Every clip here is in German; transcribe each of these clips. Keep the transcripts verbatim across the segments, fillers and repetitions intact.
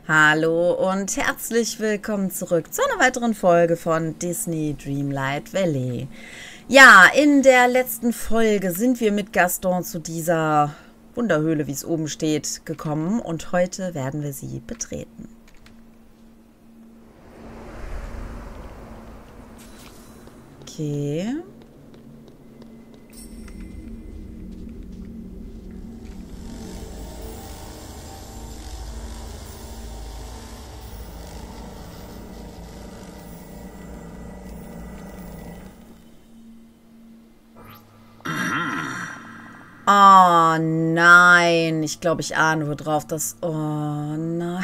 Hallo und herzlich willkommen zurück zu einer weiteren Folge von Disney Dreamlight Valley. Ja, in der letzten Folge sind wir mit Gaston zu dieser Wunderhöhle, wie es oben steht, gekommen und heute werden wir sie betreten. Okay. Oh nein, ich glaube, ich ahne worauf das... Oh nein.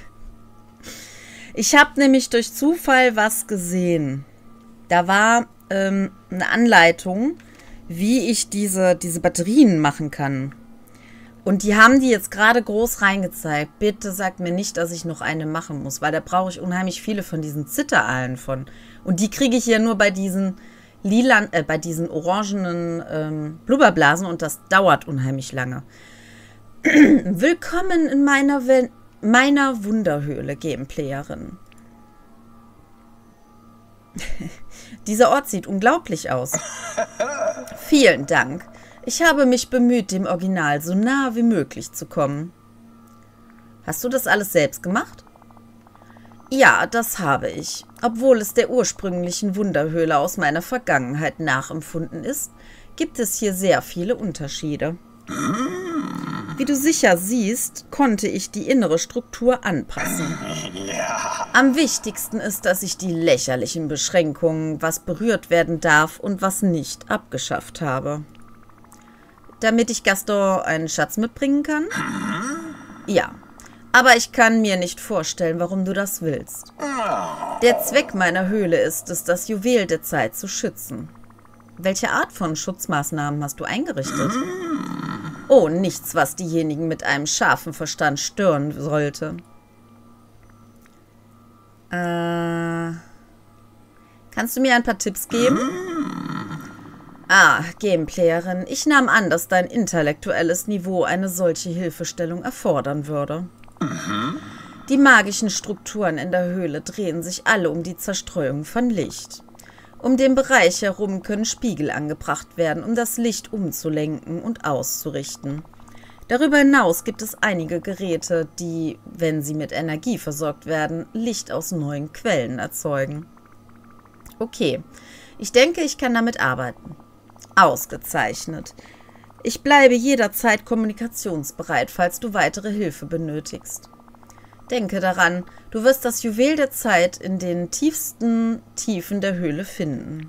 Ich habe nämlich durch Zufall was gesehen. Da war ähm, eine Anleitung, wie ich diese, diese Batterien machen kann. Und die haben die jetzt gerade groß reingezeigt. Bitte sagt mir nicht, dass ich noch eine machen muss, weil da brauche ich unheimlich viele von diesen Zitteralen von. Und die kriege ich ja nur bei diesen... Lilan, äh, bei diesen orangenen ähm, Blubberblasen und das dauert unheimlich lange. Willkommen in meiner, We meiner Wunderhöhle, Gameplayerin. Dieser Ort sieht unglaublich aus. Vielen Dank. Ich habe mich bemüht, dem Original so nah wie möglich zu kommen. Hast du das alles selbst gemacht? Ja, das habe ich. Obwohl es der ursprünglichen Wunderhöhle aus meiner Vergangenheit nachempfunden ist, gibt es hier sehr viele Unterschiede. Wie du sicher siehst, konnte ich die innere Struktur anpassen. Am wichtigsten ist, dass ich die lächerlichen Beschränkungen, was berührt werden darf und was nicht, abgeschafft habe. Damit ich Gaston einen Schatz mitbringen kann? Ja. Aber ich kann mir nicht vorstellen, warum du das willst. Der Zweck meiner Höhle ist es, das Juwel der Zeit zu schützen. Welche Art von Schutzmaßnahmen hast du eingerichtet? Oh, nichts, was diejenigen mit einem scharfen Verstand stören sollte. Äh, kannst du mir ein paar Tipps geben? Ah, Gameplayerin, ich nahm an, dass dein intellektuelles Niveau eine solche Hilfestellung erfordern würde. Die magischen Strukturen in der Höhle drehen sich alle um die Zerstreuung von Licht. Um den Bereich herum können Spiegel angebracht werden, um das Licht umzulenken und auszurichten. Darüber hinaus gibt es einige Geräte, die, wenn sie mit Energie versorgt werden, Licht aus neuen Quellen erzeugen. Okay, ich denke, ich kann damit arbeiten. Ausgezeichnet. Ich bleibe jederzeit kommunikationsbereit, falls du weitere Hilfe benötigst. Denke daran, du wirst das Juwel der Zeit in den tiefsten Tiefen der Höhle finden.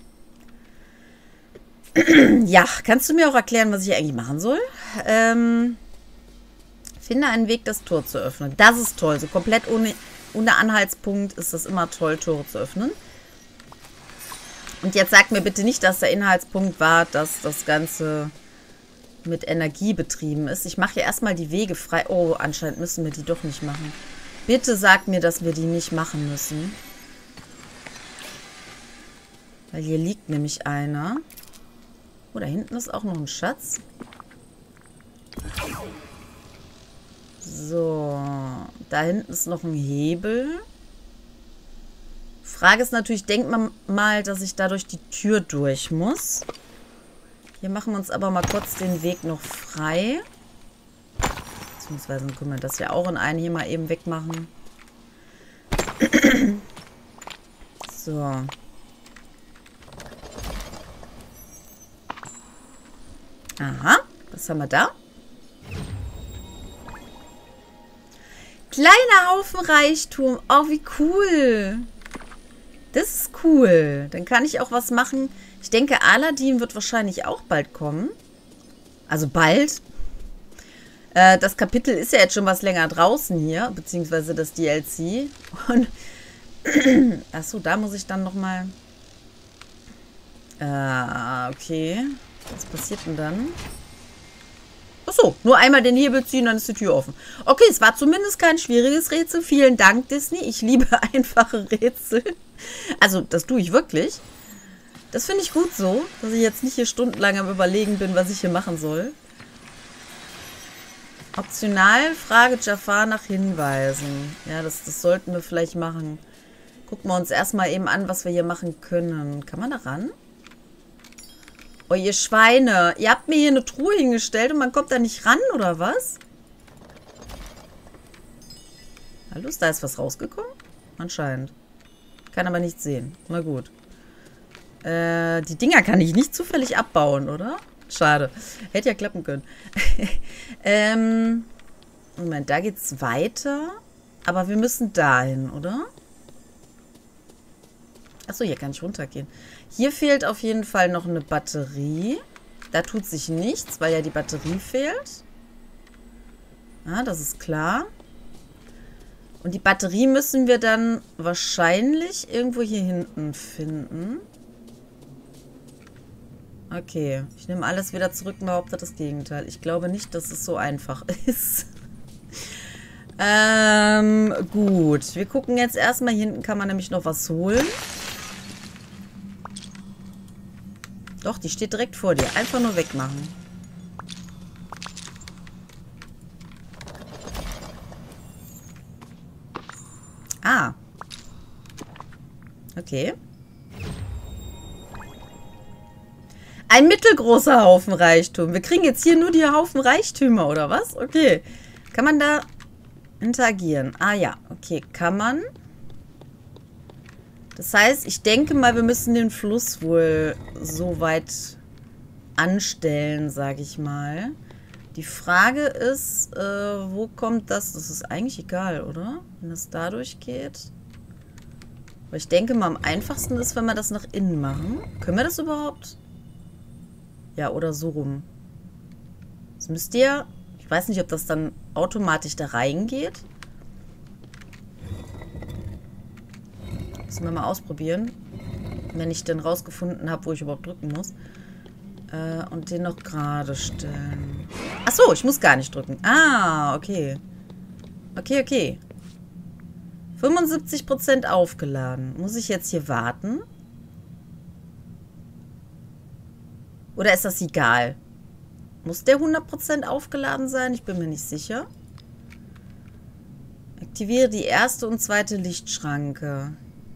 Ja, kannst du mir auch erklären, was ich eigentlich machen soll? Ähm, finde einen Weg, das Tor zu öffnen. Das ist toll. So komplett ohne, ohne Anhaltspunkt ist es immer toll, Tore zu öffnen. Und jetzt sag mir bitte nicht, dass der Inhaltspunkt war, dass das Ganze mit Energie betrieben ist. Ich mache hier erstmal die Wege frei. Oh, anscheinend müssen wir die doch nicht machen. Bitte sag mir, dass wir die nicht machen müssen. Weil hier liegt nämlich einer. Oh, da hinten ist auch noch ein Schatz. So. Da hinten ist noch ein Hebel. Frage ist natürlich, denkt man mal, dass ich da durch die Tür durch muss. Hier machen wir uns aber mal kurz den Weg noch frei. Beziehungsweise können wir das ja auch in einen hier mal eben wegmachen. So. Aha, was haben wir da? Kleiner Haufen Reichtum. Oh, wie cool. Das ist cool. Dann kann ich auch was machen. Ich denke, Aladdin wird wahrscheinlich auch bald kommen. Also bald. Äh, das Kapitel ist ja jetzt schon was länger draußen hier. Beziehungsweise das D L C. Und achso, da muss ich dann nochmal... Äh, okay. Was passiert denn dann? Achso, nur einmal den Hebel ziehen, dann ist die Tür offen. Okay, es war zumindest kein schwieriges Rätsel. Vielen Dank, Disney. Ich liebe einfache Rätsel. Also, das tue ich wirklich. Das finde ich gut so, dass ich jetzt nicht hier stundenlang am Überlegen bin, was ich hier machen soll. Optional frage Jafar nach Hinweisen. Ja, das, das sollten wir vielleicht machen. Gucken wir uns erstmal eben an, was wir hier machen können. Kann man da ran? Oh, ihr Schweine. Ihr habt mir hier eine Truhe hingestellt und man kommt da nicht ran, oder was? Hallo, ist da ist was rausgekommen? Anscheinend. Kann aber nicht sehen. Na gut. Äh, die Dinger kann ich nicht zufällig abbauen, oder? Schade. Hätte ja klappen können. ähm, Moment, da geht's weiter. Aber wir müssen dahin, oder? Achso, hier kann ich runtergehen. Hier fehlt auf jeden Fall noch eine Batterie. Da tut sich nichts, weil ja die Batterie fehlt. Ja, das ist klar. Und die Batterie müssen wir dann wahrscheinlich irgendwo hier hinten finden. Okay, ich nehme alles wieder zurück und behaupte das Gegenteil. Ich glaube nicht, dass es so einfach ist. ähm, gut. Wir gucken jetzt erstmal. Hier hinten kann man nämlich noch was holen. Doch, die steht direkt vor dir. Einfach nur wegmachen. Ah. Okay. Ein mittelgroßer Haufen Reichtum. Wir kriegen jetzt hier nur die Haufen Reichtümer, oder was? Okay. Kann man da interagieren? Ah ja, okay. Kann man. Das heißt, ich denke mal, wir müssen den Fluss wohl so weit anstellen, sage ich mal. Die Frage ist, äh, wo kommt das? Das ist eigentlich egal, oder? Wenn das dadurch geht. Aber ich denke mal, am einfachsten ist, wenn wir das nach innen machen. Können wir das überhaupt? Ja, oder so rum. Das müsst ihr... Ich weiß nicht, ob das dann automatisch da reingeht. Müssen wir mal ausprobieren. Wenn ich dann rausgefunden habe, wo ich überhaupt drücken muss. Äh, und den noch gerade stellen. Achso, ich muss gar nicht drücken. Ah, okay. Okay, okay. fünfundsiebzig Prozent aufgeladen. Muss ich jetzt hier warten? Oder ist das egal? Muss der hundert Prozent aufgeladen sein? Ich bin mir nicht sicher. Aktiviere die erste und zweite Lichtschranke.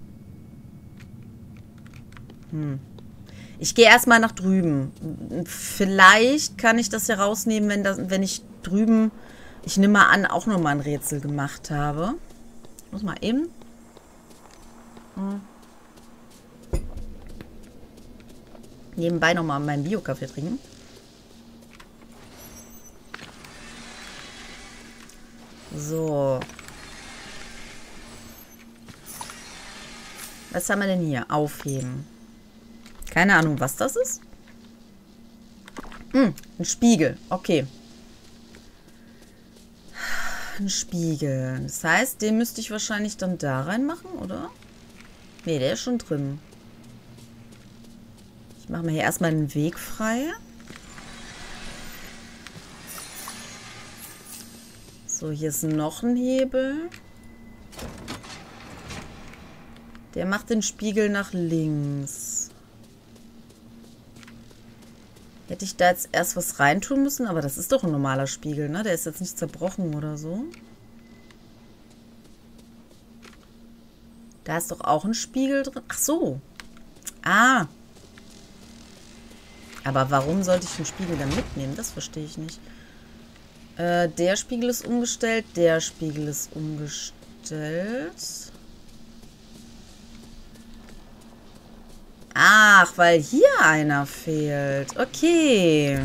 Hm. Ich gehe erstmal nach drüben. Vielleicht kann ich das ja rausnehmen, wenn, das, wenn ich drüben, ich nehme mal an, auch nochmal ein Rätsel gemacht habe. Ich muss mal eben. Hm. Nebenbei nochmal meinen Bio-Kaffee trinken. So. Was haben wir denn hier? Aufheben. Keine Ahnung, was das ist. Hm, ein Spiegel. Okay. Ein Spiegel. Das heißt, den müsste ich wahrscheinlich dann da reinmachen, oder? Ne, der ist schon drin. Ich mache mir hier erstmal den Weg frei. So, hier ist noch ein Hebel. Der macht den Spiegel nach links. Hätte ich da jetzt erst was reintun müssen, aber das ist doch ein normaler Spiegel, ne? Der ist jetzt nicht zerbrochen oder so. Da ist doch auch ein Spiegel drin. Ach so. Ah. Aber warum sollte ich den Spiegel dann mitnehmen? Das verstehe ich nicht. Äh, der Spiegel ist umgestellt. Der Spiegel ist umgestellt. Ach, weil hier einer fehlt. Okay.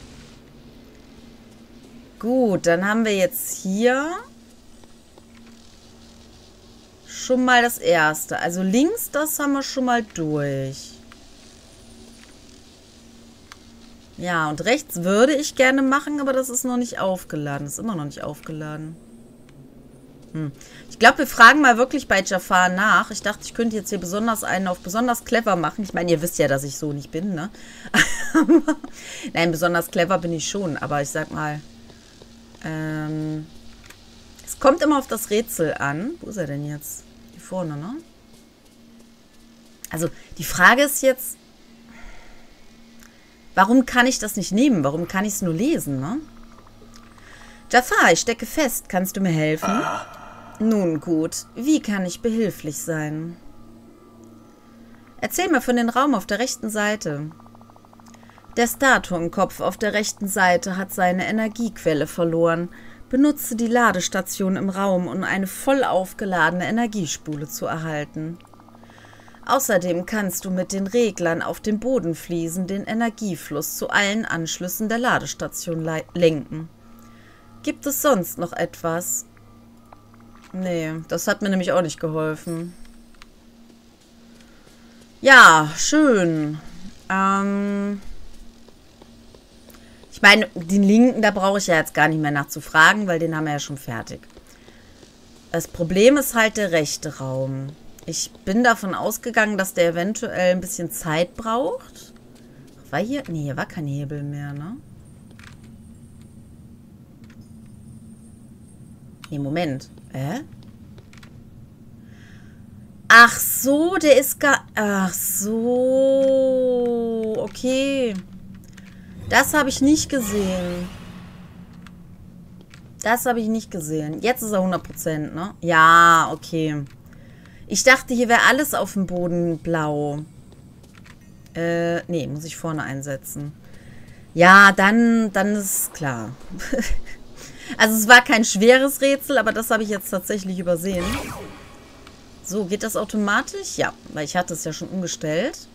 Gut, dann haben wir jetzt hier schon mal das erste. Also links, das haben wir schon mal durch. Ja, und rechts würde ich gerne machen, aber das ist noch nicht aufgeladen. Das ist immer noch nicht aufgeladen. Hm. Ich glaube, wir fragen mal wirklich bei Jafar nach. Ich dachte, ich könnte jetzt hier besonders einen auf besonders clever machen. Ich meine, ihr wisst ja, dass ich so nicht bin, ne? Nein, besonders clever bin ich schon. Aber ich sag mal, ähm, es kommt immer auf das Rätsel an. Wo ist er denn jetzt? Hier vorne, ne? Also, die Frage ist jetzt, warum kann ich das nicht nehmen? Warum kann ich es nur lesen, ne? Jafar, ich stecke fest. Kannst du mir helfen? Nun gut. Wie kann ich behilflich sein? Erzähl mir von dem Raum auf der rechten Seite. Der Statuenkopf auf der rechten Seite hat seine Energiequelle verloren. Benutze die Ladestation im Raum, um eine voll aufgeladene Energiespule zu erhalten. Außerdem kannst du mit den Reglern auf den Bodenfliesen den Energiefluss zu allen Anschlüssen der Ladestation lenken. Gibt es sonst noch etwas? Nee, das hat mir nämlich auch nicht geholfen. Ja, schön. Ähm... Ich meine, den linken, da brauche ich ja jetzt gar nicht mehr nachzufragen, weil den haben wir ja schon fertig. Das Problem ist halt der rechte Raum. Ich bin davon ausgegangen, dass der eventuell ein bisschen Zeit braucht. War hier? Nee, hier war kein Hebel mehr, ne? Nee, Moment. Hä? Ach so, der ist gar... Ach so. Okay. Das habe ich nicht gesehen. Das habe ich nicht gesehen. Jetzt ist er hundert Prozent, ne? Ja, okay. Ich dachte, hier wäre alles auf dem Boden blau. Äh, nee, muss ich vorne einsetzen. Ja, dann, dann ist klar. Also es war kein schweres Rätsel, aber das habe ich jetzt tatsächlich übersehen. So, geht das automatisch? Ja, weil ich hatte es ja schon umgestellt.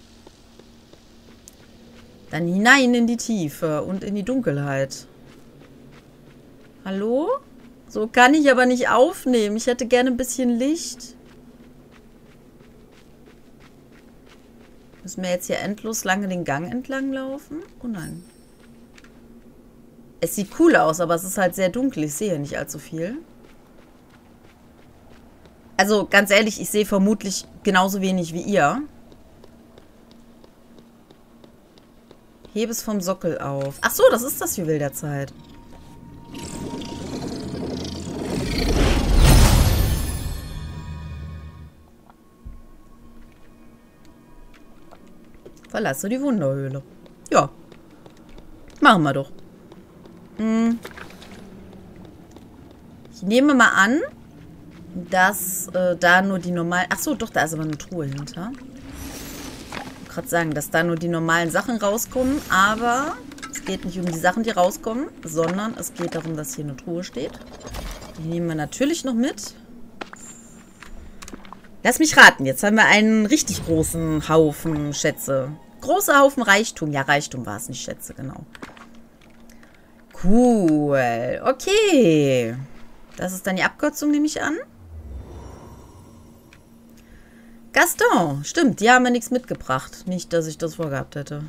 Dann hinein in die Tiefe und in die Dunkelheit. Hallo? So kann ich aber nicht aufnehmen. Ich hätte gerne ein bisschen Licht. Müssen wir jetzt hier endlos lange den Gang entlang laufen? Oh nein. Es sieht cool aus, aber es ist halt sehr dunkel. Ich sehe nicht allzu viel. Also ganz ehrlich, ich sehe vermutlich genauso wenig wie ihr. Hebe es vom Sockel auf. Ach so, das ist das Juwel der Zeit. Verlasse die Wunderhöhle. Ja. Machen wir doch. Hm. Ich nehme mal an, dass äh, da nur die normalen... Ach so, doch, da ist aber eine Truhe hinter. Gerade sagen, dass da nur die normalen Sachen rauskommen, aber es geht nicht um die Sachen, die rauskommen, sondern es geht darum, dass hier eine Truhe steht. Die nehmen wir natürlich noch mit. Lass mich raten, jetzt haben wir einen richtig großen Haufen Schätze. Großer Haufen Reichtum. Ja, Reichtum war es, nicht Schätze, genau. Cool. Okay. Das ist dann die Abkürzung, nehme ich an. Gaston, stimmt, die haben mir nichts mitgebracht. Nicht, dass ich das vorgehabt hätte.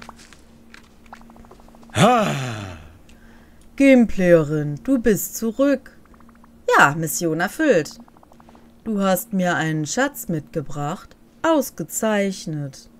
Ha. Gameplayerin, du bist zurück. Ja, Mission erfüllt. Du hast mir einen Schatz mitgebracht. Ausgezeichnet.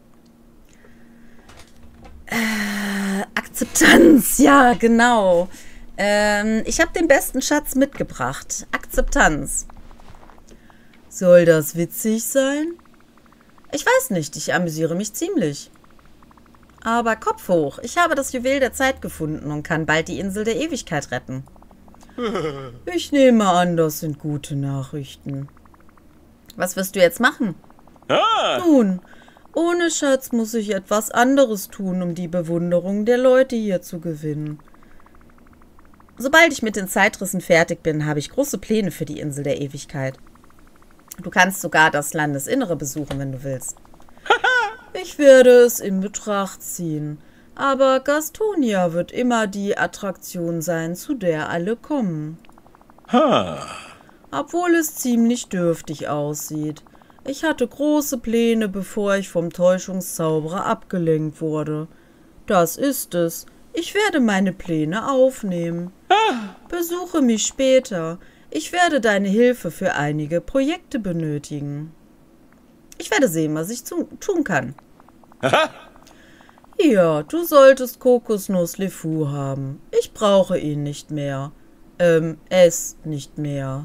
Äh, Akzeptanz, ja, genau. Ähm, ich habe den besten Schatz mitgebracht. Akzeptanz. Soll das witzig sein? Ich weiß nicht, ich amüsiere mich ziemlich. Aber Kopf hoch, ich habe das Juwel der Zeit gefunden und kann bald die Insel der Ewigkeit retten. Ich nehme an, das sind gute Nachrichten. Was wirst du jetzt machen? Ah. Nun, ohne Schatz muss ich etwas anderes tun, um die Bewunderung der Leute hier zu gewinnen. Sobald ich mit den Zeitrissen fertig bin, habe ich große Pläne für die Insel der Ewigkeit. Du kannst sogar das Landesinnere besuchen, wenn du willst. Ich werde es in Betracht ziehen. Aber Gastonia wird immer die Attraktion sein, zu der alle kommen. Ha. Obwohl es ziemlich dürftig aussieht. Ich hatte große Pläne, bevor ich vom Täuschungszauberer abgelenkt wurde. Das ist es. Ich werde meine Pläne aufnehmen. Ah. Besuche mich später. Ich werde deine Hilfe für einige Projekte benötigen. Ich werde sehen, was ich zu, tun kann. Aha. Ja, du solltest Kokosnuss LeFou haben. Ich brauche ihn nicht mehr. Ähm, es nicht mehr.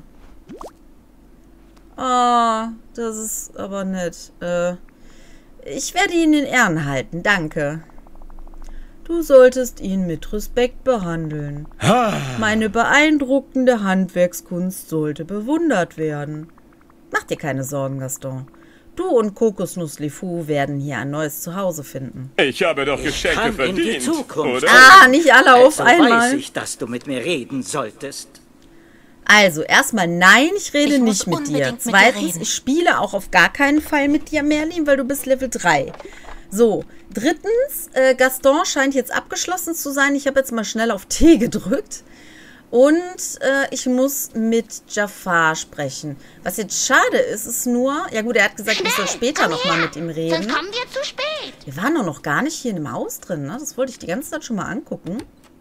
Ah, das ist aber nett. Äh, ich werde ihn in Ehren halten, danke. Du solltest ihn mit Respekt behandeln. Meine beeindruckende Handwerkskunst sollte bewundert werden. Mach dir keine Sorgen, Gaston. Du und Kokosnuss Lefou werden hier ein neues Zuhause finden. Ich habe doch Geschenke kann in verdient, die Zukunft oder? Ah, nicht alle auf Also einmal. weiß ich, dass du mit mir reden solltest. Also, erstmal nein, ich rede Ich muss nicht mit dir. unbedingt mit dir Zweitens, reden. ich spiele auch auf gar keinen Fall mit dir, Merlin, weil du bist Level drei. So, drittens, äh, Gaston scheint jetzt abgeschlossen zu sein. Ich habe jetzt mal schnell auf T gedrückt. Und äh, ich muss mit Jafar sprechen. Was jetzt schade ist, ist nur... Ja gut, er hat gesagt, ich soll später nochmal mit ihm reden. Sonst kommen wir zu spät. Wir waren doch noch gar nicht hier in dem Haus drin, ne? Das wollte ich die ganze Zeit schon mal angucken.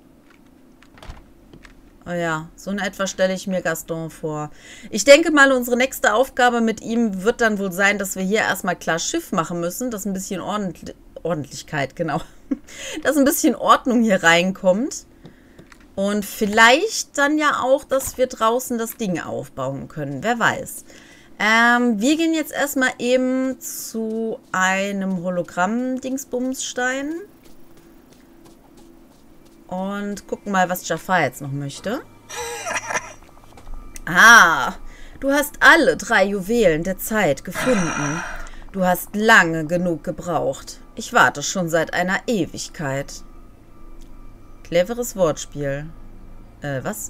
Oh ja, so in etwa stelle ich mir Gaston vor. Ich denke mal, unsere nächste Aufgabe mit ihm wird dann wohl sein, dass wir hier erstmal klar Schiff machen müssen, dass ein bisschen Ordentlich Ordentlichkeit, genau. Dass ein bisschen Ordnung hier reinkommt. Und vielleicht dann ja auch, dass wir draußen das Ding aufbauen können. Wer weiß. Ähm, wir gehen jetzt erstmal eben zu einem Hologramm-Dingsbumsstein. Und gucken mal, was Jafar jetzt noch möchte. Ah, du hast alle drei Juwelen der Zeit gefunden. Du hast lange genug gebraucht. Ich warte schon seit einer Ewigkeit. Cleveres Wortspiel. Äh, was?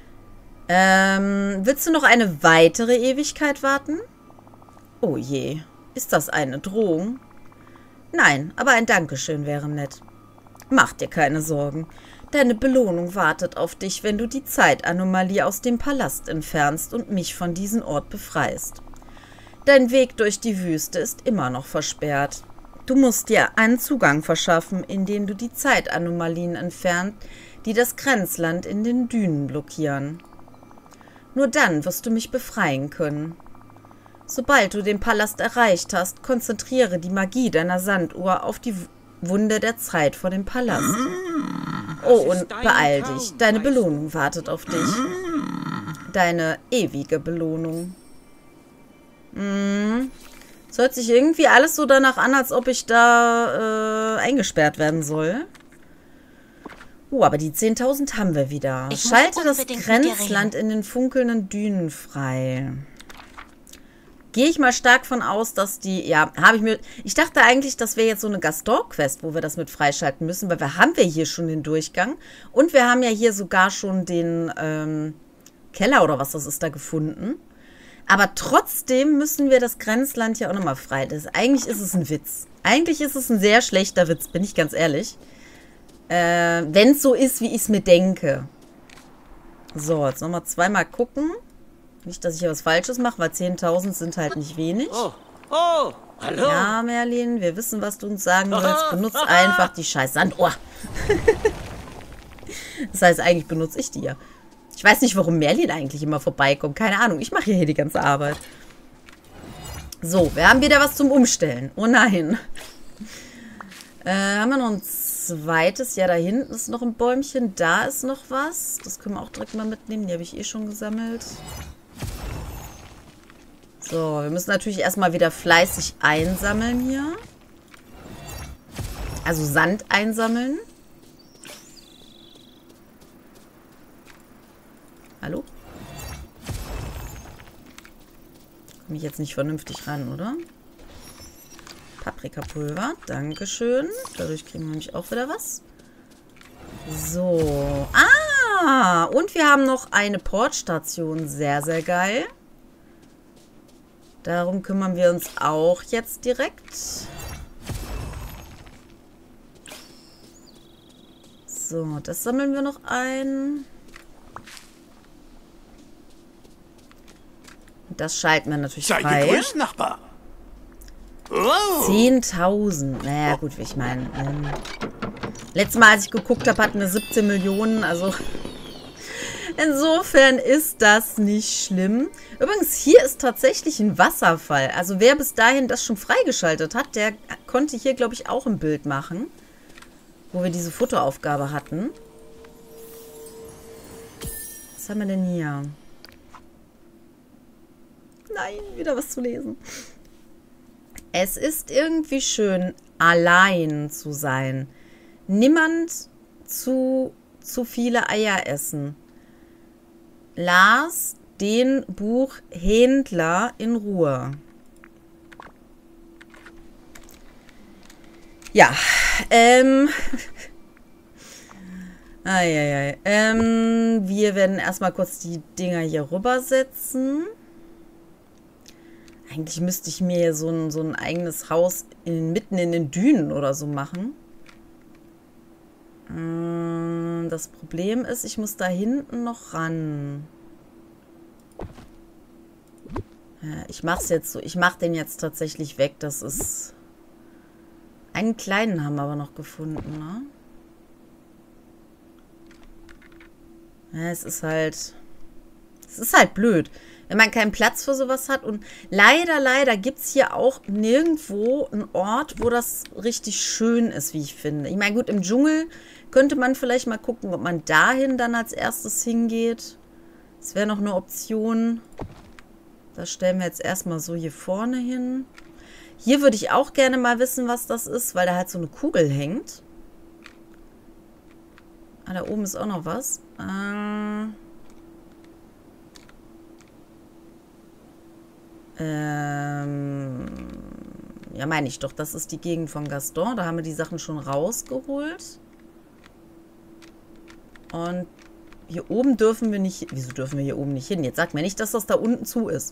Ähm, willst du noch eine weitere Ewigkeit warten? Oh je, ist das eine Drohung? Nein, aber ein Dankeschön wäre nett. Mach dir keine Sorgen. Deine Belohnung wartet auf dich, wenn du die Zeitanomalie aus dem Palast entfernst und mich von diesem Ort befreist. Dein Weg durch die Wüste ist immer noch versperrt. Du musst dir einen Zugang verschaffen, indem du die Zeitanomalien entfernst, die das Grenzland in den Dünen blockieren. Nur dann wirst du mich befreien können. Sobald du den Palast erreicht hast, konzentriere die Magie deiner Sanduhr auf die Wunde der Zeit vor dem Palast. Oh, und beeil dich. Deine Belohnung wartet auf dich. Deine ewige Belohnung. Hm. Es hört sich irgendwie alles so danach an, als ob ich da äh, eingesperrt werden soll. Oh, aber die zehntausend haben wir wieder. Ich muss Schalte das unbedingt mit dir Grenzland reden. in den funkelnden Dünen frei. Gehe ich mal stark von aus, dass die... Ja, habe ich mir... Ich dachte eigentlich, das wäre jetzt so eine Gaston-Quest, wo wir das mit freischalten müssen, weil wir haben wir hier schon den Durchgang. Und wir haben ja hier sogar schon den ähm, Keller oder was das ist da gefunden. Aber trotzdem müssen wir das Grenzland ja auch nochmal frei. Das, eigentlich ist es ein Witz. Eigentlich ist es ein sehr schlechter Witz, bin ich ganz ehrlich. Äh, wenn es so ist, wie ich es mir denke. So, jetzt nochmal zweimal gucken. Nicht, dass ich hier was Falsches mache, weil zehntausend sind halt nicht wenig. Oh, oh, hallo. Ja, Merlin, wir wissen, was du uns sagen willst. Benutzt einfach die scheiß Sanduhr. Das heißt, eigentlich benutze ich die ja. Ich weiß nicht, warum Merlin eigentlich immer vorbeikommt. Keine Ahnung, ich mache hier die ganze Arbeit. So, wir haben wieder was zum Umstellen. Oh nein. Äh, haben wir noch ein zweites? Ja, da hinten ist noch ein Bäumchen. Da ist noch was. Das können wir auch direkt mal mitnehmen. Die habe ich eh schon gesammelt. So, wir müssen natürlich erstmal wieder fleißig einsammeln hier. Also Sand einsammeln. Hallo? Komme ich jetzt nicht vernünftig ran, oder? Paprikapulver, dankeschön. Dadurch kriegen wir nämlich auch wieder was. So. Ah, und wir haben noch eine Portstation. Sehr, sehr geil. Darum kümmern wir uns auch jetzt direkt. So, das sammeln wir noch ein. Das schalten wir natürlich Sei frei. gegrüßt, Nachbar. Wow. zehntausend. Naja, gut, ich meine. Ähm, letztes Mal, als ich geguckt habe, hatten wir siebzehn Millionen. Also, insofern ist das nicht schlimm. Übrigens, hier ist tatsächlich ein Wasserfall. Also, wer bis dahin das schon freigeschaltet hat, der konnte hier, glaube ich, auch ein Bild machen. Wo wir diese Fotoaufgabe hatten. Was haben wir denn hier? Nein, wieder was zu lesen. Es ist irgendwie schön, allein zu sein. Niemand zu, zu viele Eier essen. Las den Buchhändler in Ruhe. Ja, ähm... Eieiei. Ähm, wir werden erstmal kurz die Dinger hier rübersetzen. Eigentlich müsste ich mir so ein, so ein eigenes Haus in, mitten in den Dünen oder so machen. Ähm, das Problem ist, ich muss da hinten noch ran. Ja, ich mach's jetzt so. Ich mach den jetzt tatsächlich weg. Das ist... Einen kleinen haben wir aber noch gefunden, ne? Ja, es ist halt... Es ist halt blöd, wenn man keinen Platz für sowas hat. Und leider, leider gibt es hier auch nirgendwo einen Ort, wo das richtig schön ist, wie ich finde. Ich meine, gut, im Dschungel könnte man vielleicht mal gucken, ob man dahin dann als erstes hingeht. Das wäre noch eine Option. Das stellen wir jetzt erstmal so hier vorne hin. Hier würde ich auch gerne mal wissen, was das ist, weil da halt so eine Kugel hängt. Ah, da oben ist auch noch was. Äh... Ähm, ja, meine ich doch. Das ist die Gegend von Gaston. Da haben wir die Sachen schon rausgeholt. Und hier oben dürfen wir nicht... Wieso dürfen wir hier oben nicht hin? Jetzt sagt mir nicht, dass das da unten zu ist.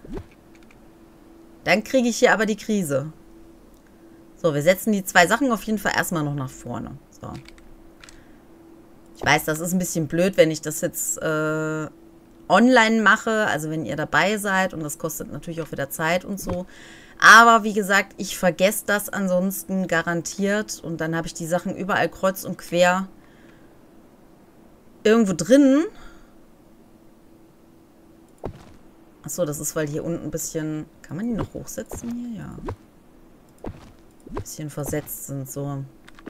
Dann kriege ich hier aber die Krise. So, wir setzen die zwei Sachen auf jeden Fall erstmal noch nach vorne. So. Ich weiß, das ist ein bisschen blöd, wenn ich das jetzt... Äh, online mache, also wenn ihr dabei seid, und das kostet natürlich auch wieder Zeit und so. Aber wie gesagt, ich vergesse das ansonsten garantiert und dann habe ich die Sachen überall kreuz und quer irgendwo drin. Achso, das ist, weil hier unten ein bisschen... Kann man die noch hochsetzen hier? Ja. Ein bisschen versetzt sind, so.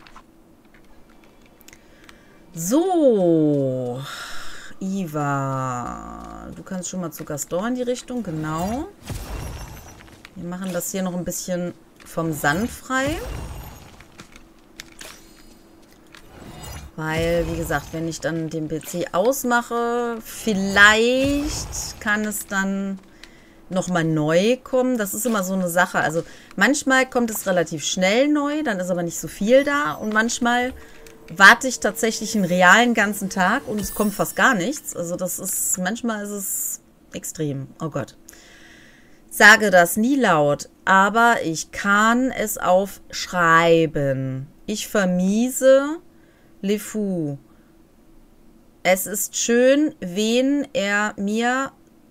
So... Iva, du kannst schon mal zu Gaston in die Richtung, genau. Wir machen das hier noch ein bisschen vom Sand frei. Weil, wie gesagt, wenn ich dann den P C ausmache, vielleicht kann es dann nochmal neu kommen. Das ist immer so eine Sache. Also manchmal kommt es relativ schnell neu, dann ist aber nicht so viel da. Und manchmal... warte ich tatsächlich einen realen ganzen Tag und es kommt fast gar nichts. Also das ist, manchmal ist es extrem. Oh Gott. Sage das nie laut, aber ich kann es aufschreiben. Ich vermiese Le Fou. Es ist schön, wen er mir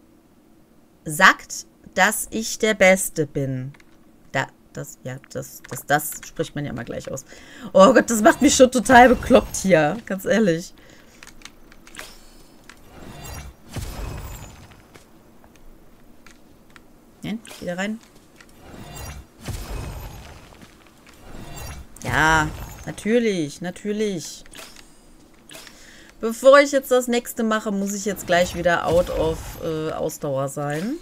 sagt, dass ich der Beste bin. Da. Das, ja, das, das, das spricht man ja mal gleich aus. Oh Gott, das macht mich schon total bekloppt hier. Ganz ehrlich. Ja, wieder rein. Ja, natürlich, natürlich. Bevor ich jetzt das nächste mache, muss ich jetzt gleich wieder out of äh, Ausdauer sein.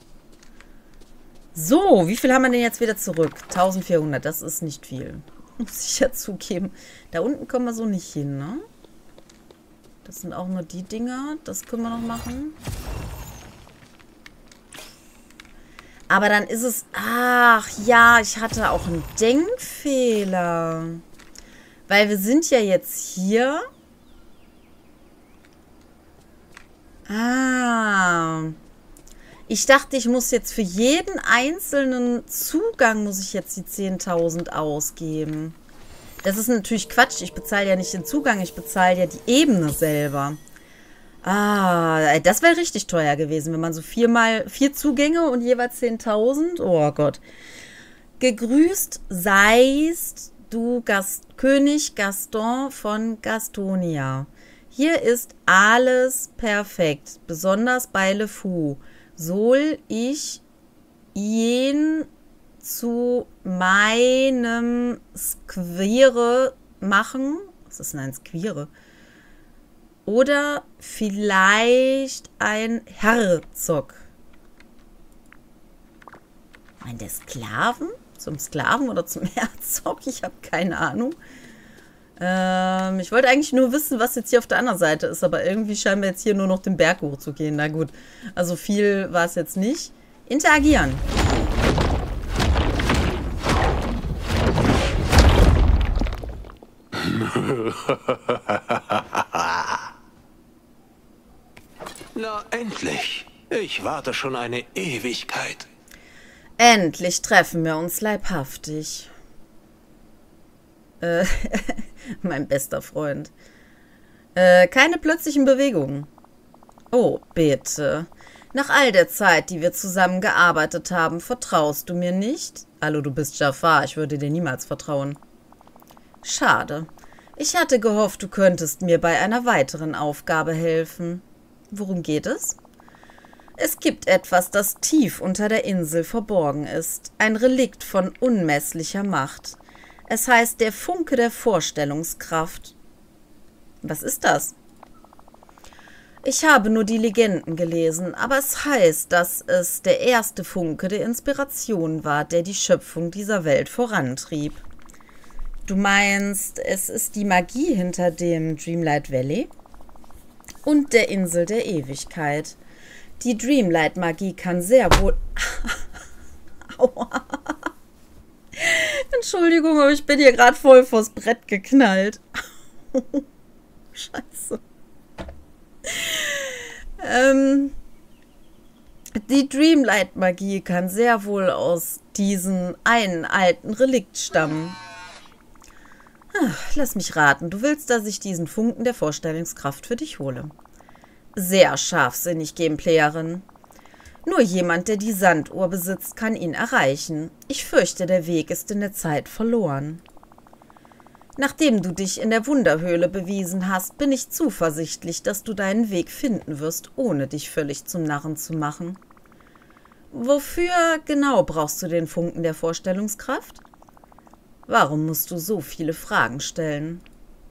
So, wie viel haben wir denn jetzt wieder zurück? eintausendvierhundert, das ist nicht viel. Muss ich ja zugeben. Da unten kommen wir so nicht hin, ne? Das sind auch nur die Dinger. Das können wir noch machen. Aber dann ist es... Ach ja, ich hatte auch einen Denkfehler. Weil wir sind ja jetzt hier. Ah... Ich dachte, ich muss jetzt für jeden einzelnen Zugang, muss ich jetzt die zehntausend ausgeben. Das ist natürlich Quatsch. Ich bezahle ja nicht den Zugang, ich bezahle ja die Ebene selber. Ah, das wäre richtig teuer gewesen, wenn man so viermal, vier Zugänge und jeweils zehntausend. Oh Gott. Gegrüßt seist du Gast, König Gaston von Gastonia. Hier ist alles perfekt, besonders bei Le Fou. Soll ich ihn zu meinem Squire machen? Was ist denn ein Squire? Oder vielleicht ein Herzog? Meint der Sklaven? Zum Sklaven oder zum Herzog? Ich habe keine Ahnung. Ähm, ich wollte eigentlich nur wissen, was jetzt hier auf der anderen Seite ist, aber irgendwie scheinen wir jetzt hier nur noch den Berg hochzugehen. Na gut, also viel war es jetzt nicht. Interagieren. Na, endlich. Ich warte schon eine Ewigkeit. Endlich treffen wir uns leibhaftig. Äh, mein bester Freund. Äh, keine plötzlichen Bewegungen. Oh, bitte. Nach all der Zeit, die wir zusammen gearbeitet haben, vertraust du mir nicht? Hallo, du bist Jafar, ich würde dir niemals vertrauen. Schade. Ich hatte gehofft, du könntest mir bei einer weiteren Aufgabe helfen. Worum geht es? Es gibt etwas, das tief unter der Insel verborgen ist. Ein Relikt von unmesslicher Macht. Es heißt der Funke der Vorstellungskraft. Was ist das? Ich habe nur die Legenden gelesen, aber es heißt, dass es der erste Funke der Inspiration war, der die Schöpfung dieser Welt vorantrieb. Du meinst, es ist die Magie hinter dem Dreamlight Valley? Und der Insel der Ewigkeit. Die Dreamlight-Magie kann sehr wohl... Aua. Entschuldigung, aber ich bin hier gerade voll vors Brett geknallt. Scheiße. Ähm, die Dreamlight-Magie kann sehr wohl aus diesem einen alten Relikt stammen. Ach, lass mich raten, du willst, dass ich diesen Funken der Vorstellungskraft für dich hole. Sehr scharfsinnig, Gameplayerin. Nur jemand, der die Sanduhr besitzt, kann ihn erreichen. Ich fürchte, der Weg ist in der Zeit verloren. Nachdem du dich in der Wunderhöhle bewiesen hast, bin ich zuversichtlich, dass du deinen Weg finden wirst, ohne dich völlig zum Narren zu machen. Wofür genau brauchst du den Funken der Vorstellungskraft? Warum musst du so viele Fragen stellen?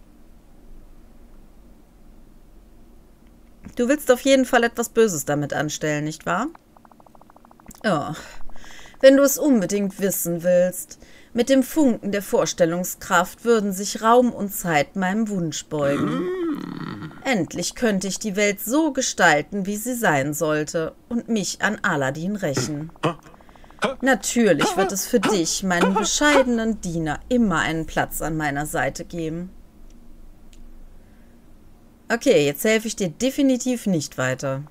Du willst auf jeden Fall etwas Böses damit anstellen, nicht wahr? Oh, wenn du es unbedingt wissen willst. Mit dem Funken der Vorstellungskraft würden sich Raum und Zeit meinem Wunsch beugen. Endlich könnte ich die Welt so gestalten, wie sie sein sollte, und mich an Aladdin rächen. Natürlich wird es für dich, meinen bescheidenen Diener, immer einen Platz an meiner Seite geben. Okay, jetzt helfe ich dir definitiv nicht weiter.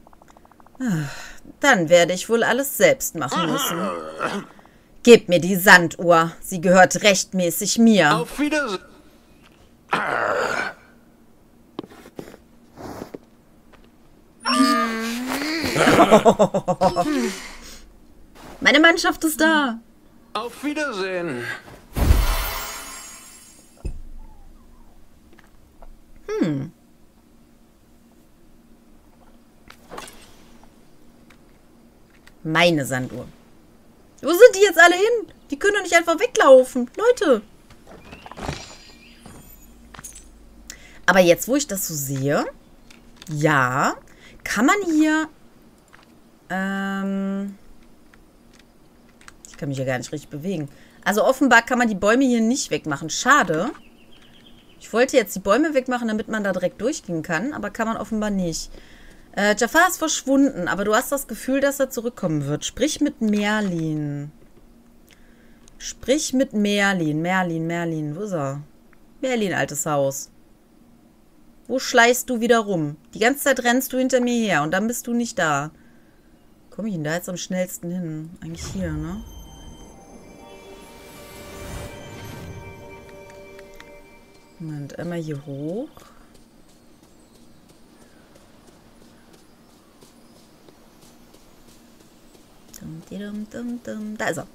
Dann werde ich wohl alles selbst machen müssen. Gib mir die Sanduhr. Sie gehört rechtmäßig mir. Auf Wiedersehen. Meine Mannschaft ist da. Auf Wiedersehen. Hm. Meine Sanduhr. Wo sind die jetzt alle hin? Die können doch nicht einfach weglaufen. Leute. Aber jetzt, wo ich das so sehe, ja, kann man hier, ähm, ich kann mich ja gar nicht richtig bewegen. Also offenbar kann man die Bäume hier nicht wegmachen. Schade. Ich wollte jetzt die Bäume wegmachen, damit man da direkt durchgehen kann, aber kann man offenbar nicht. Äh, Jafar ist verschwunden, aber du hast das Gefühl, dass er zurückkommen wird. Sprich mit Merlin. Sprich mit Merlin. Merlin, Merlin. Wo ist er? Merlin, altes Haus. Wo schleichst du wieder rum? Die ganze Zeit rennst du hinter mir her und dann bist du nicht da. Komme ich denn da jetzt am schnellsten hin? Eigentlich hier, ne? Moment, einmal hier hoch. Da ist er.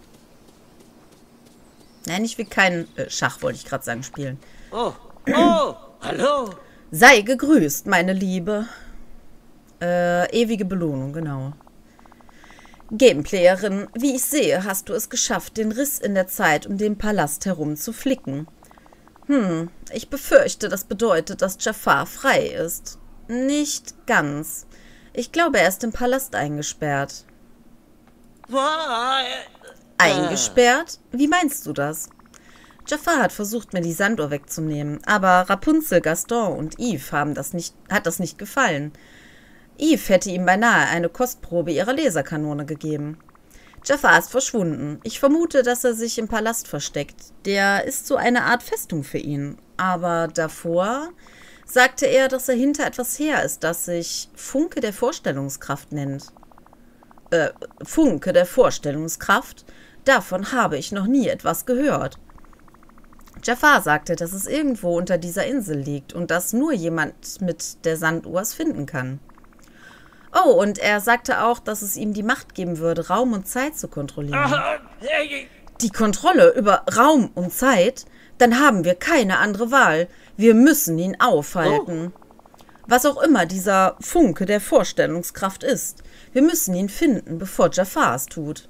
Nein, ich will keinen äh, Schach, wollte ich gerade sagen, spielen. Oh, oh, hallo. Sei gegrüßt, meine Liebe. Äh, ewige Belohnung, genau. Gameplayerin, wie ich sehe, hast du es geschafft, den Riss in der Zeit um den Palast herum zu flicken. Hm, ich befürchte, das bedeutet, dass Jafar frei ist. Nicht ganz. Ich glaube, er ist im Palast eingesperrt. Eingesperrt? Wie meinst du das? Jafar hat versucht, mir die Sanduhr wegzunehmen, aber Rapunzel, Gaston und Yves haben das nicht, hat das nicht gefallen. Yves hätte ihm beinahe eine Kostprobe ihrer Laserkanone gegeben. Jafar ist verschwunden. Ich vermute, dass er sich im Palast versteckt. Der ist so eine Art Festung für ihn. Aber davor sagte er, dass er hinter etwas her ist, das sich Funke der Vorstellungskraft nennt. Äh, Funke der Vorstellungskraft? Davon habe ich noch nie etwas gehört. Jafar sagte, dass es irgendwo unter dieser Insel liegt und dass nur jemand mit der Sanduhr es finden kann. Oh, und er sagte auch, dass es ihm die Macht geben würde, Raum und Zeit zu kontrollieren. Die Kontrolle über Raum und Zeit? Dann haben wir keine andere Wahl. Wir müssen ihn aufhalten. Oh. Was auch immer dieser Funke der Vorstellungskraft ist. Wir müssen ihn finden, bevor Jafar es tut.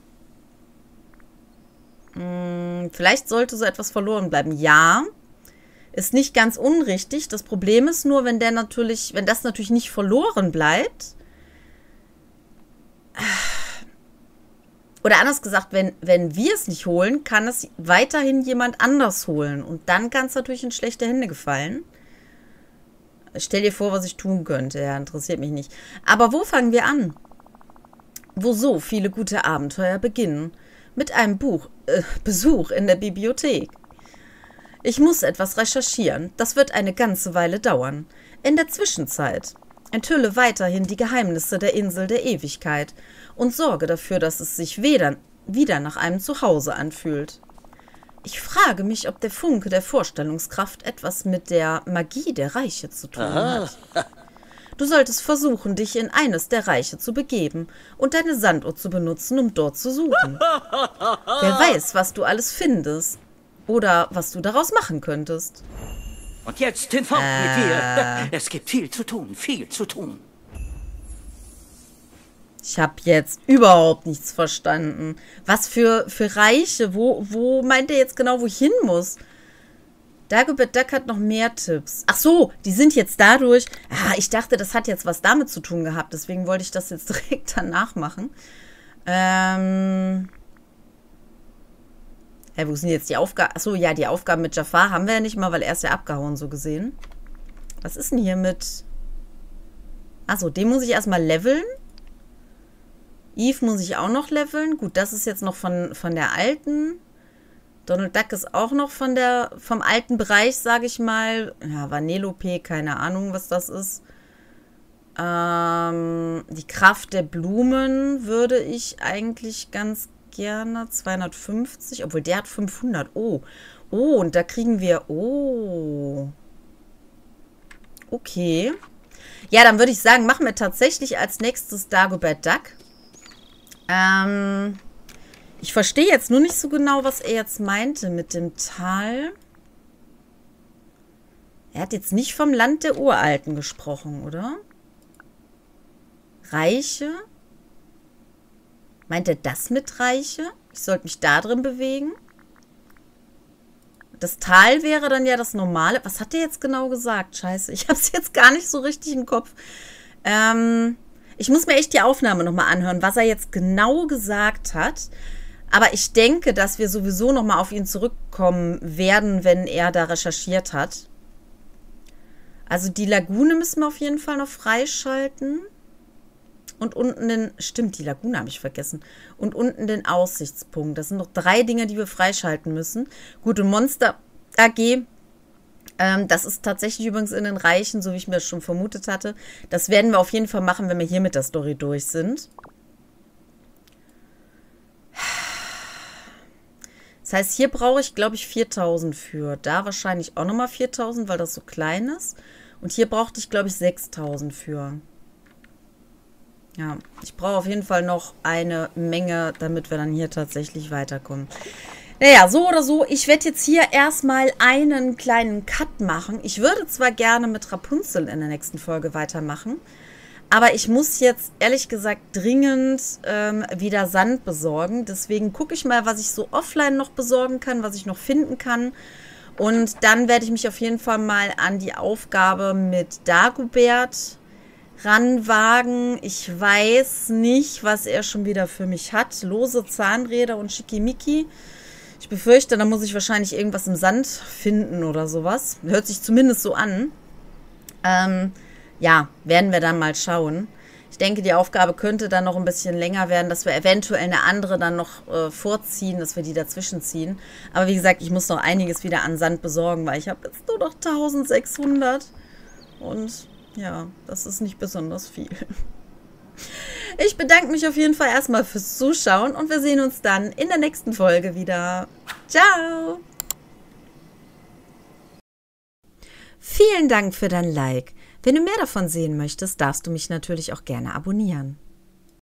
Hm, vielleicht sollte so etwas verloren bleiben. Ja, ist nicht ganz unrichtig. Das Problem ist nur, wenn der natürlich, wenn das natürlich nicht verloren bleibt. Oder anders gesagt, wenn, wenn wir es nicht holen, kann es weiterhin jemand anders holen. Und dann kann es natürlich in schlechte Hände gefallen. Stell dir vor, was ich tun könnte. Ja, interessiert mich nicht. Aber wo fangen wir an? Wo so viele gute Abenteuer beginnen. Mit einem Buch, äh, Besuch in der Bibliothek. Ich muss etwas recherchieren. Das wird eine ganze Weile dauern. In der Zwischenzeit enthülle weiterhin die Geheimnisse der Insel der Ewigkeit und sorge dafür, dass es sich weder, wieder nach einem Zuhause anfühlt. Ich frage mich, ob der Funke der Vorstellungskraft etwas mit der Magie der Reiche zu tun Aha. hat. Du solltest versuchen, dich in eines der Reiche zu begeben und deine Sanduhr zu benutzen, um dort zu suchen. Wer weiß, was du alles findest oder was du daraus machen könntest. Und jetzt hinfort Äh. mit dir. Es gibt viel zu tun, viel zu tun. Ich habe jetzt überhaupt nichts verstanden. Was für, für Reiche? Wo, wo meint er jetzt genau, wo ich hin muss? Dagobert Duck hat noch mehr Tipps. Ach so, die sind jetzt dadurch... Ah, ich dachte, das hat jetzt was damit zu tun gehabt. Deswegen wollte ich das jetzt direkt danach machen. Ähm... Ja, wo sind jetzt die Aufgaben? Ach so, ja, die Aufgaben mit Jafar haben wir ja nicht mal, weil er ist ja abgehauen, so gesehen. Was ist denn hier mit... Ach so, den muss ich erstmal leveln. Yves muss ich auch noch leveln. Gut, das ist jetzt noch von, von der alten... Donald Duck ist auch noch von der, vom alten Bereich, sage ich mal. Ja, Vanellope, keine Ahnung, was das ist. Ähm, die Kraft der Blumen würde ich eigentlich ganz gerne. zweihundertfünfzig, obwohl der hat fünfhundert. Oh, oh, und da kriegen wir... Oh. Okay. Ja, dann würde ich sagen, machen wir tatsächlich als nächstes Dagobert Duck. Ähm... Ich verstehe jetzt nur nicht so genau, was er jetzt meinte mit dem Tal. Er hat jetzt nicht vom Land der Uralten gesprochen, oder? Reiche? Meint er das mit Reiche? Ich sollte mich da drin bewegen? Das Tal wäre dann ja das Normale. Was hat er jetzt genau gesagt? Scheiße, ich habe es jetzt gar nicht so richtig im Kopf. Ähm, ich muss mir echt die Aufnahme nochmal anhören, was er jetzt genau gesagt hat. Aber ich denke, dass wir sowieso nochmal auf ihn zurückkommen werden, wenn er da recherchiert hat. Also die Lagune müssen wir auf jeden Fall noch freischalten. Und unten den... Stimmt, die Lagune habe ich vergessen. Und unten den Aussichtspunkt. Das sind noch drei Dinge, die wir freischalten müssen. Gut, und Monster A G, ähm, das ist tatsächlich übrigens in den Reichen, so wie ich mir das schon vermutet hatte. Das werden wir auf jeden Fall machen, wenn wir hier mit der Story durch sind. Das heißt, hier brauche ich, glaube ich, viertausend für. Da wahrscheinlich auch nochmal viertausend, weil das so klein ist. Und hier brauchte ich, glaube ich, sechstausend für. Ja, ich brauche auf jeden Fall noch eine Menge, damit wir dann hier tatsächlich weiterkommen. Naja, so oder so, ich werde jetzt hier erstmal einen kleinen Cut machen. Ich würde zwar gerne mit Rapunzel in der nächsten Folge weitermachen, aber ich muss jetzt, ehrlich gesagt, dringend ähm, wieder Sand besorgen. Deswegen gucke ich mal, was ich so offline noch besorgen kann, was ich noch finden kann. Und dann werde ich mich auf jeden Fall mal an die Aufgabe mit Dagobert ranwagen. Ich weiß nicht, was er schon wieder für mich hat. Lose Zahnräder und Schickimicki. Ich befürchte, da muss ich wahrscheinlich irgendwas im Sand finden oder sowas. Hört sich zumindest so an. Ähm, ja, werden wir dann mal schauen. Ich denke, die Aufgabe könnte dann noch ein bisschen länger werden, dass wir eventuell eine andere dann noch äh, vorziehen, dass wir die dazwischen ziehen. Aber wie gesagt, ich muss noch einiges wieder an Sand besorgen, weil ich habe jetzt nur noch eintausendsechshundert. Und ja, das ist nicht besonders viel. Ich bedanke mich auf jeden Fall erstmal fürs Zuschauen und wir sehen uns dann in der nächsten Folge wieder. Ciao! Vielen Dank für dein Like. Wenn du mehr davon sehen möchtest, darfst du mich natürlich auch gerne abonnieren.